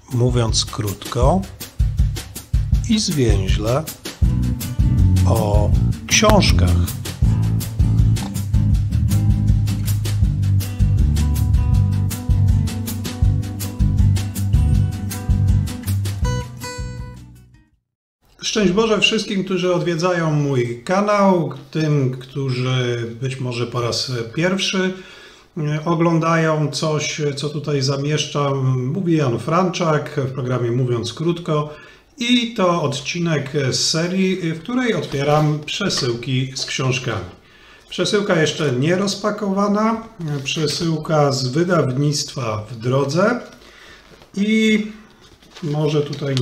mówiąc krótko i zwięźle, o książkach. Szczęść Boże wszystkim, którzy odwiedzają mój kanał, tym, którzy być może po raz pierwszy oglądają coś, co tutaj zamieszczam. Mówi Jan Franczak w programie Mówiąc Krótko i to odcinek z serii, w której otwieram przesyłki z książkami. Przesyłka jeszcze nie rozpakowana, przesyłka z wydawnictwa W Drodze i może tutaj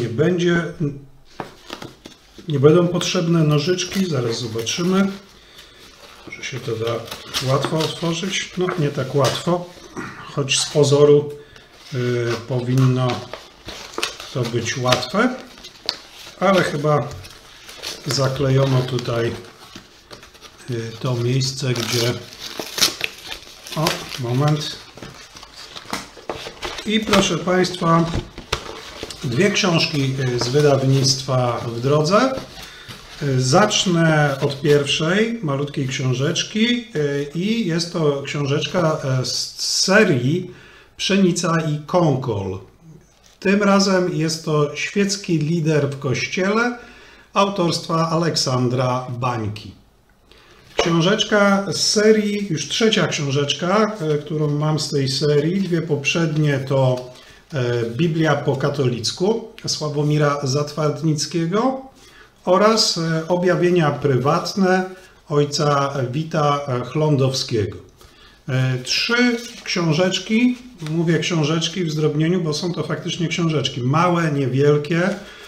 nie będą potrzebne nożyczki, zaraz zobaczymy. Może się to da łatwo otworzyć. No nie tak łatwo, choć z pozoru powinno to być łatwe, ale chyba zaklejono tutaj to miejsce, gdzie... O, moment. I proszę Państwa, dwie książki z wydawnictwa W Drodze. Zacznę od pierwszej, malutkiej książeczki i jest to książeczka z serii Pszenica i Konkol. Tym razem jest to Świecki lider w kościele autorstwa Aleksandra Bańki. Książeczka z serii, już trzecia książeczka, którą mam z tej serii. Dwie poprzednie to Biblia po katolicku Sławomira Zatwardnickiego oraz Objawienia prywatne ojca Wita Chlądowskiego. Trzy książeczki, mówię książeczki w zdrobnieniu, bo są to faktycznie książeczki małe, niewielkie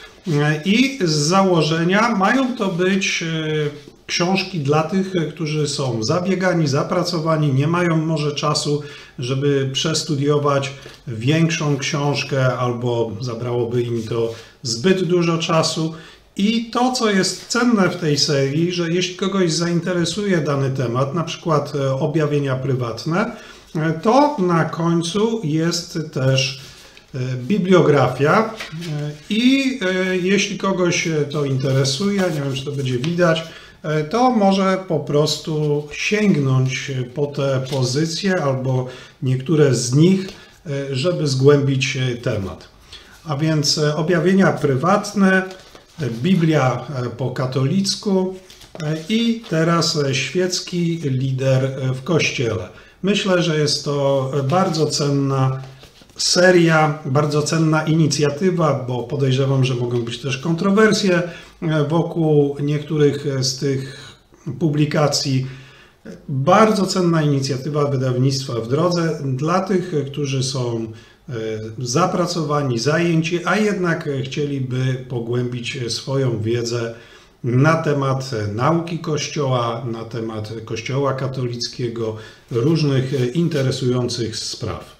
i z założenia mają to być książki dla tych, którzy są zabiegani, zapracowani, nie mają może czasu, żeby przestudiować większą książkę albo zabrałoby im to zbyt dużo czasu. I to, co jest cenne w tej serii, że jeśli kogoś zainteresuje dany temat, na przykład objawienia prywatne, to na końcu jest też bibliografia i jeśli kogoś to interesuje, nie wiem, czy to będzie widać, to może po prostu sięgnąć po te pozycje albo niektóre z nich, żeby zgłębić temat. A więc objawienia prywatne, Biblia po katolicku i teraz świecki lider w kościele. Myślę, że jest to bardzo cenna seria, bardzo cenna inicjatywa, bo podejrzewam, że mogą być też kontrowersje wokół niektórych z tych publikacji. Bardzo cenna inicjatywa wydawnictwa W Drodze dla tych, którzy są zapracowani, zajęci, a jednak chcieliby pogłębić swoją wiedzę na temat nauki Kościoła, na temat Kościoła katolickiego, różnych interesujących spraw.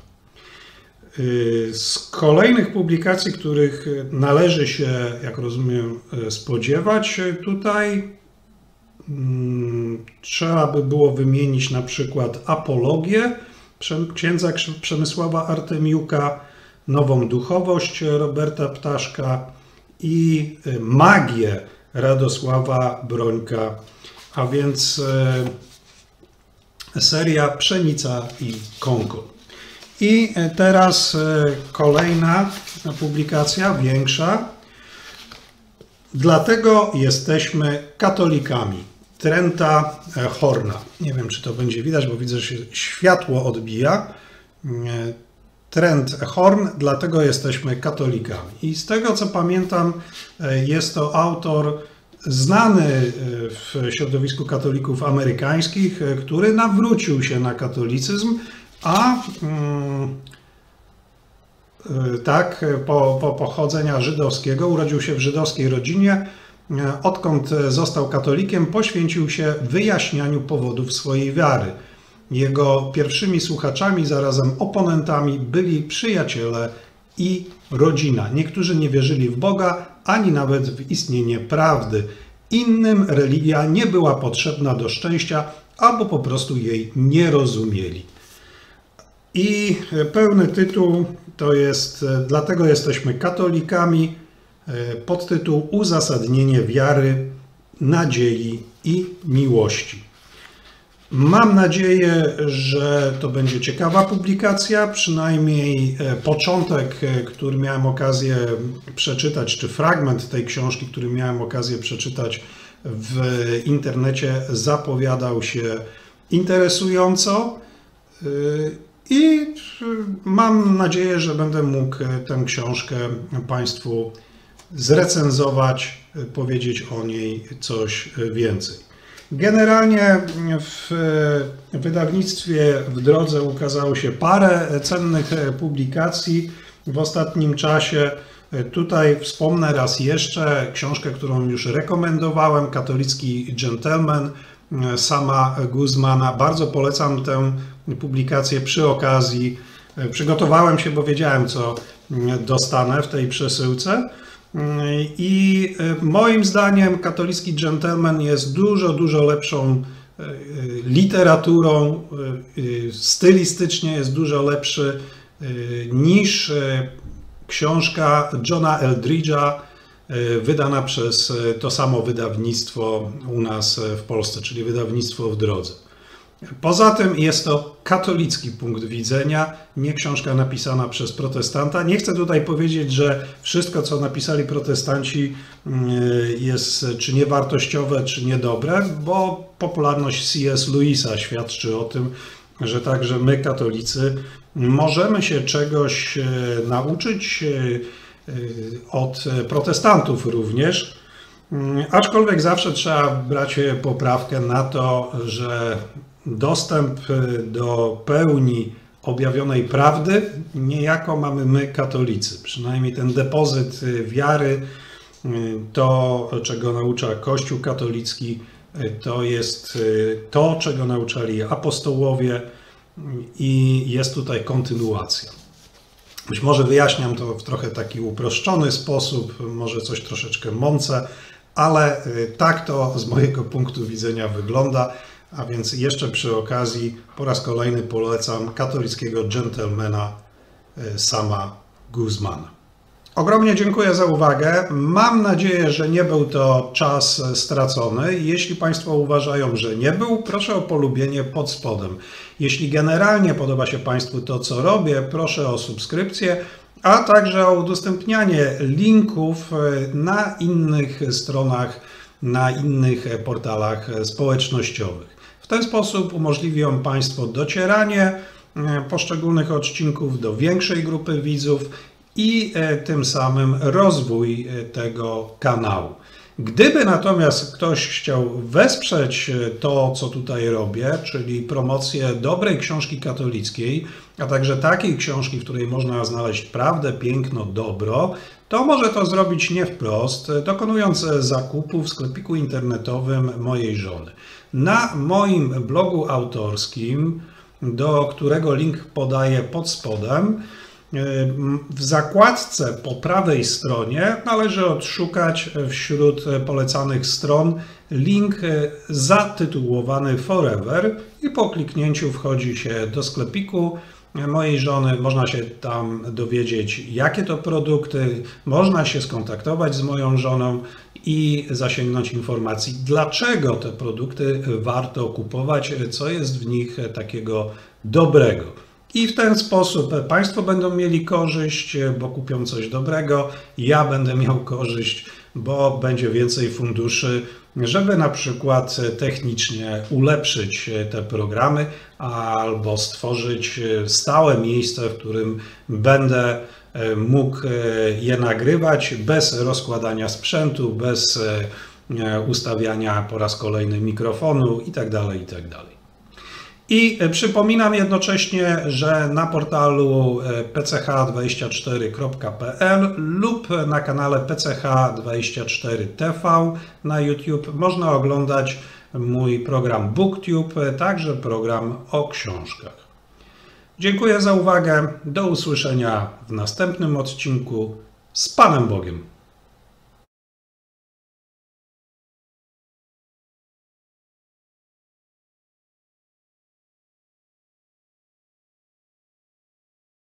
Z kolejnych publikacji, których należy się, jak rozumiem, spodziewać, tutaj trzeba by było wymienić na przykład Apologię księdza Przemysława Artemiuka, Nową duchowość Roberta Ptaszka i Magię Radosława Brońka, a więc seria Pszenica i Konkol. I teraz kolejna publikacja, większa. Dlatego jesteśmy katolikami. Trenta Horna. Nie wiem, czy to będzie widać, bo widzę, że się światło odbija. Trent Horn, dlatego jesteśmy katolikami. I z tego, co pamiętam, jest to autor znany w środowisku katolików amerykańskich, który nawrócił się na katolicyzm, a tak, po pochodzenia żydowskiego, urodził się w żydowskiej rodzinie, odkąd został katolikiem, poświęcił się wyjaśnianiu powodów swojej wiary. Jego pierwszymi słuchaczami, zarazem oponentami byli przyjaciele i rodzina. Niektórzy nie wierzyli w Boga, ani nawet w istnienie prawdy. Innym religia nie była potrzebna do szczęścia, albo po prostu jej nie rozumieli. I pełny tytuł dlatego jesteśmy katolikami, podtytuł Uzasadnienie wiary, nadziei i miłości. Mam nadzieję, że to będzie ciekawa publikacja, przynajmniej początek, który miałem okazję przeczytać, czy fragment tej książki, który miałem okazję przeczytać w internecie, zapowiadał się interesująco i mam nadzieję, że będę mógł tę książkę Państwu zrecenzować, powiedzieć o niej coś więcej. Generalnie w wydawnictwie W Drodze ukazało się parę cennych publikacji w ostatnim czasie. Tutaj wspomnę raz jeszcze książkę, którą już rekomendowałem, Katolicki Gentleman Sama Guzmana. Bardzo polecam tę publikację przy okazji. Przygotowałem się, bo wiedziałem, co dostanę w tej przesyłce. I moim zdaniem Katolicki Gentleman jest dużo lepszą literaturą, stylistycznie jest dużo lepszy niż książka Johna Eldridge'a wydana przez to samo wydawnictwo u nas w Polsce, czyli wydawnictwo W Drodze. Poza tym jest to katolicki punkt widzenia, nie książka napisana przez protestanta. Nie chcę tutaj powiedzieć, że wszystko, co napisali protestanci, jest czy niewartościowe, czy niedobre, bo popularność C.S. Lewisa świadczy o tym, że także my, katolicy, możemy się czegoś nauczyć od protestantów również. Aczkolwiek zawsze trzeba brać poprawkę na to, że dostęp do pełni objawionej prawdy niejako mamy my, katolicy. Przynajmniej ten depozyt wiary, to czego naucza Kościół katolicki, to jest to, czego nauczali apostołowie i jest tutaj kontynuacja. Być może wyjaśniam to w trochę taki uproszczony sposób, może coś troszeczkę mącę, ale tak to z mojego punktu widzenia wygląda. A więc jeszcze przy okazji po raz kolejny polecam Katolickiego Gentlemana Sama Guzmana. Ogromnie dziękuję za uwagę. Mam nadzieję, że nie był to czas stracony. Jeśli Państwo uważają, że nie był, proszę o polubienie pod spodem. Jeśli generalnie podoba się Państwu to, co robię, proszę o subskrypcję, a także o udostępnianie linków na innych stronach, na innych portalach społecznościowych. W ten sposób umożliwią Państwo docieranie poszczególnych odcinków do większej grupy widzów i tym samym rozwój tego kanału. Gdyby natomiast ktoś chciał wesprzeć to, co tutaj robię, czyli promocję dobrej książki katolickiej, a także takiej książki, w której można znaleźć prawdę, piękno, dobro, to może to zrobić nie wprost, dokonując zakupu w sklepiku internetowym mojej żony. Na moim blogu autorskim, do którego link podaję pod spodem, w zakładce po prawej stronie należy odszukać wśród polecanych stron link zatytułowany Forever i po kliknięciu wchodzi się do sklepiku mojej żony. Można się tam dowiedzieć, jakie to produkty, można się skontaktować z moją żoną i zasięgnąć informacji, dlaczego te produkty warto kupować, co jest w nich takiego dobrego. I w ten sposób Państwo będą mieli korzyść, bo kupią coś dobrego, ja będę miał korzyść, bo będzie więcej funduszy, żeby na przykład technicznie ulepszyć te programy albo stworzyć stałe miejsce, w którym będę mógł je nagrywać bez rozkładania sprzętu, bez ustawiania po raz kolejny mikrofonu itd. I przypominam jednocześnie, że na portalu pch24.pl lub na kanale PCH24TV na YouTube można oglądać mój program BookTube, także program o książkach. Dziękuję za uwagę. Do usłyszenia w następnym odcinku. Z Panem Bogiem.